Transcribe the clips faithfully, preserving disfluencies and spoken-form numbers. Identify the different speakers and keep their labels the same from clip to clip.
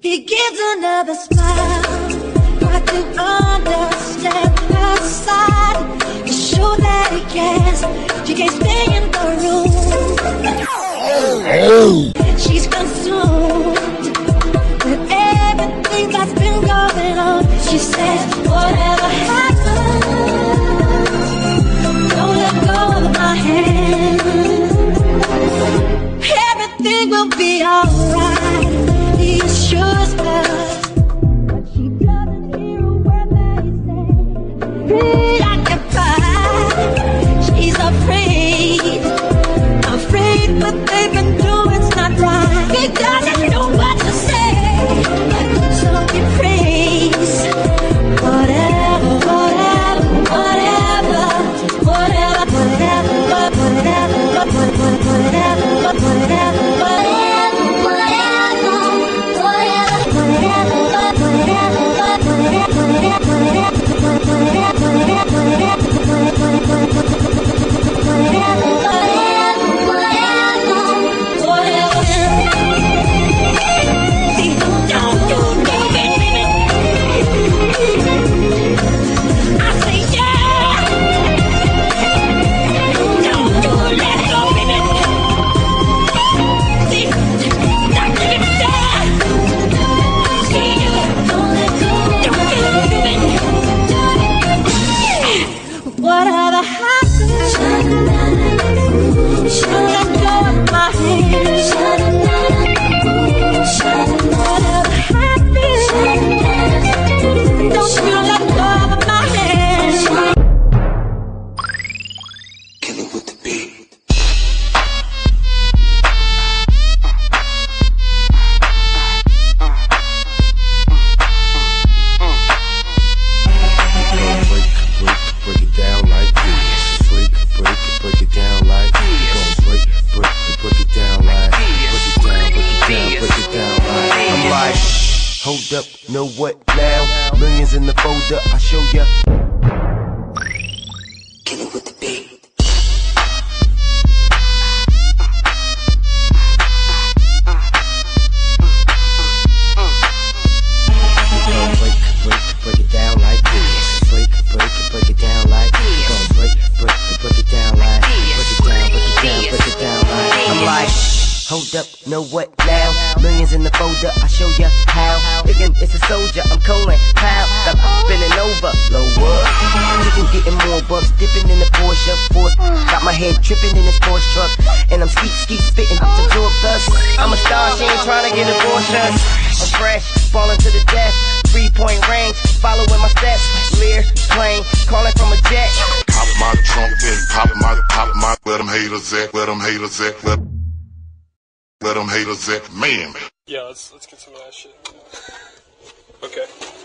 Speaker 1: He gives another smile. I can understand her side. You show that he cares. She can't stay in the room. She's consumed with everything that's been going on. She says, whatever happens, don't let go of my hand. Everything will be alright, he assures her. But she doesn't hear a word that he says. Preoccupied, she's afraid. Afraid what they've been doing's not right. He doesn't know what to say, so he prays. Whatever, whatever, whatever, whatever, whatever, whatever, whatever, whatever,
Speaker 2: know what now? Millions in the folder, I show ya. Kill it with the beat. Break, break, break it down like this. Break, break, break it down like this. Gonna break, break, break it down like this. Break it down, break it down, break it down like this. I'm like, hold up, know what now? Millions in the folder, I show ya how. Thinking it's a soldier, I'm calling pow. Got spinning over, lower. Even getting more bucks, dipping in the Porsche Force. Got my head tripping in this Porsche truck, and I'm skeet skeet spitting to absorb dust. I'm a star, she ain't trying to get abortion. I'm fresh, falling to the death. Three point range, following my steps. Lear, plane, calling from a jet.
Speaker 3: Pop my trunk, then pop my, pop my. Let them haters at, let them haters at, let Let them haters at, man.
Speaker 4: Yeah, let's let's get some of that shit. Okay.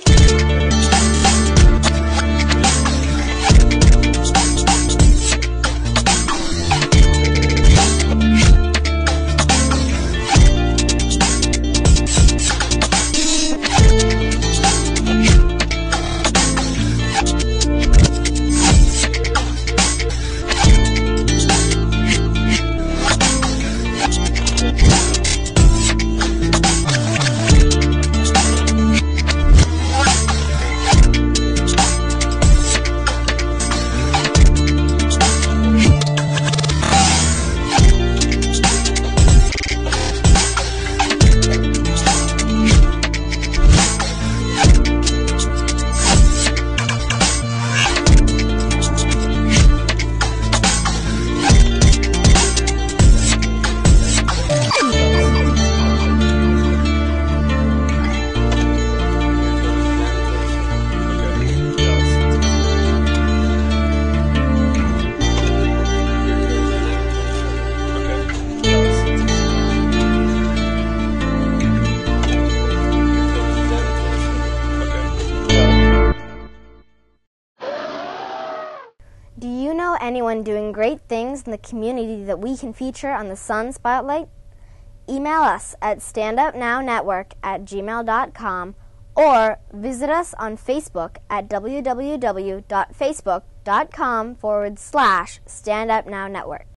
Speaker 5: Do you know anyone doing great things in the community that we can feature on the Sun Spotlight? Email us at standupnownetwork at gmail dot com or visit us on Facebook at www.facebook.com forward slash standupnownetwork.